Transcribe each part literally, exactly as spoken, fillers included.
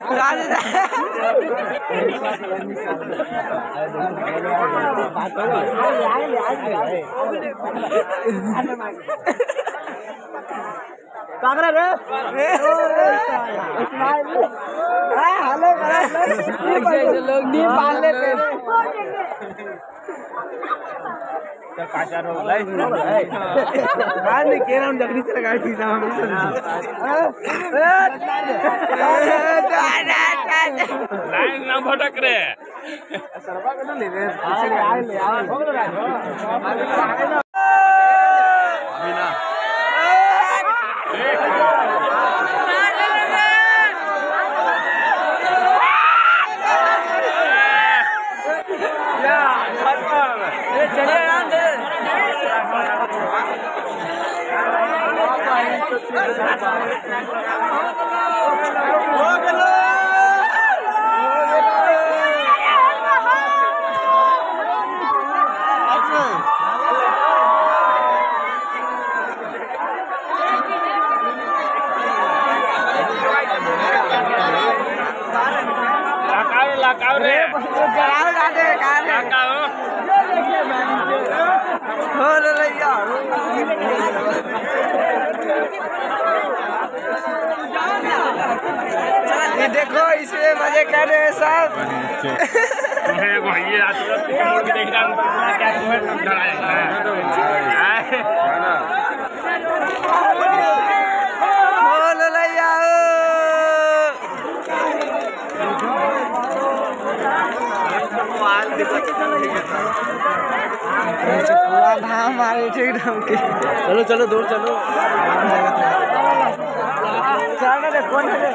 कागरा रे हेलो लोग नहीं पाल लेते काचा रो लाइफ कान ने केरा उन जगनी से लगाई थी साहब लाइन ना भटक रे सरवा के ले रे आ ले आ बिना लाकाव रे जलाओ जाते कार लाकाव हो ले लिया ये देखो इसमें मजे कर रहे हैं सब मैं वही रात रात देख रहा हूं क्या तुम्हें डराएगा हो ले लिया धाम मारे ठीक ढंग के चलो चलो दूर चलो चलो रे कौन है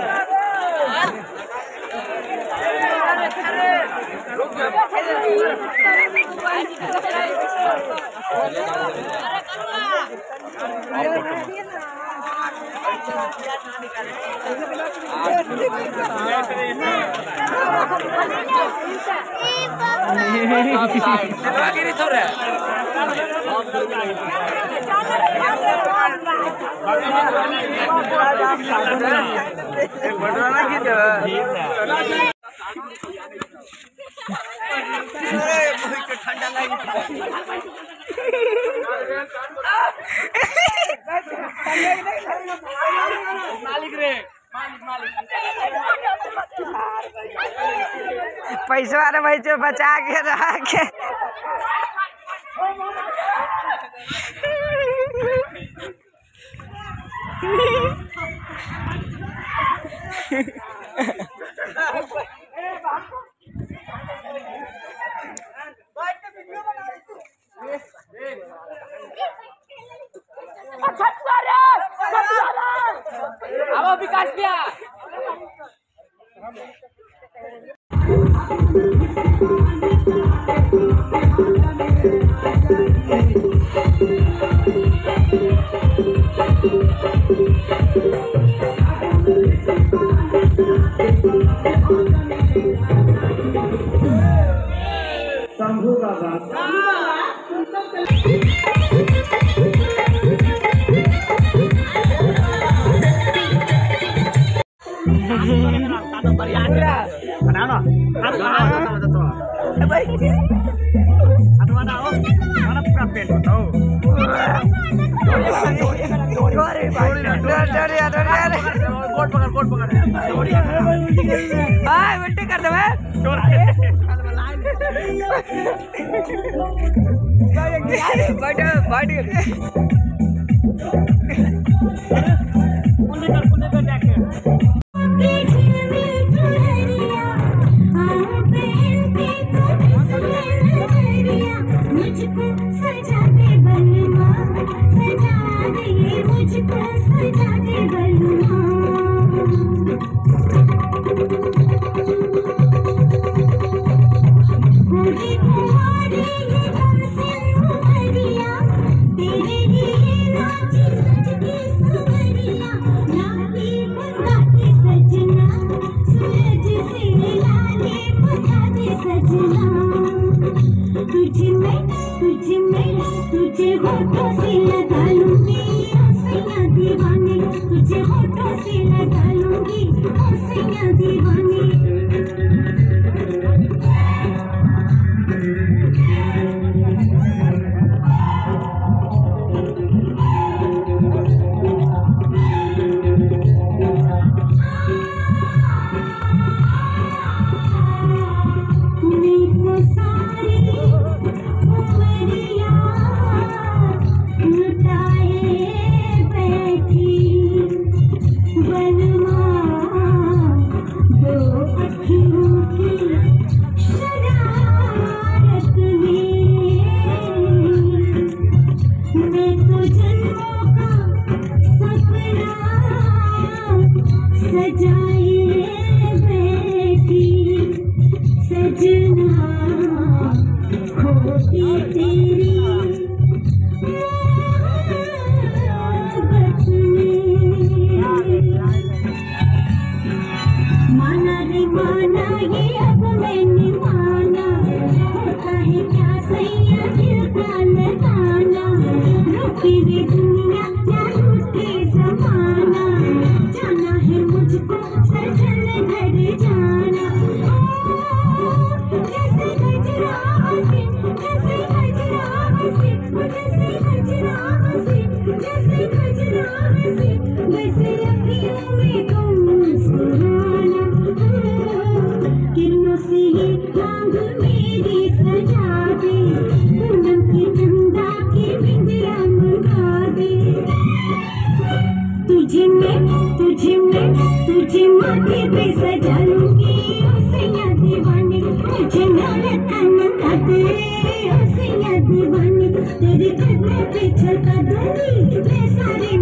ठंडा लगी मालिक रे पैसा वाले भाई जो बचा के रहा के अब विकास किया शंभू बाबा कर दे तुझे होठों से लगा लूंगी आसियां दीवाने, तुझे होठों से लगा लूंगी आसियां दीवाने। तुझे मैं तुझे मैं तुझे माथे पे सजा लूंगी सैया दीवानी मुझे नाले तन्ना दे सैया दीवानी तेरे कदमों पे चलता दूंगी मैं सारे